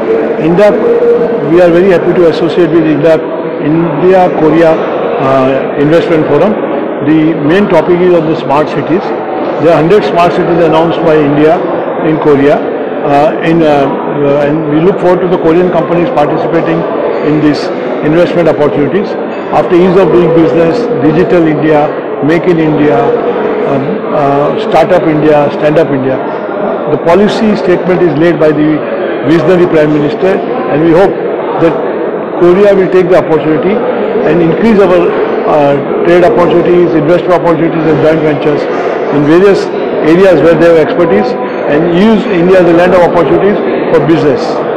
India, we are very happy to associate with India-Korea Investment Forum. The main topic is on the smart cities. There are 100 smart cities announced by India in Korea, and we look forward to the Korean companies participating in these investment opportunities. After ease of doing business, Digital India, Make in India, Startup India, Stand Up India, the policy statement is laid by the visionary Prime Minister, and we hope that Korea will take the opportunity and increase our trade opportunities, investor opportunities and joint ventures in various areas where they have expertise, and use India as a land of opportunities for business.